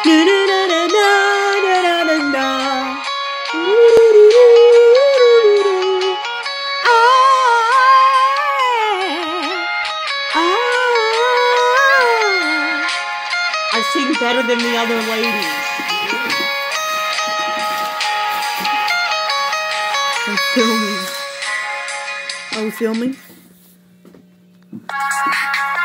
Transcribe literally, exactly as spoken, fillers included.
Na na na na na na na na na. I sing better than the other ladies. I'm filming. Are we filming?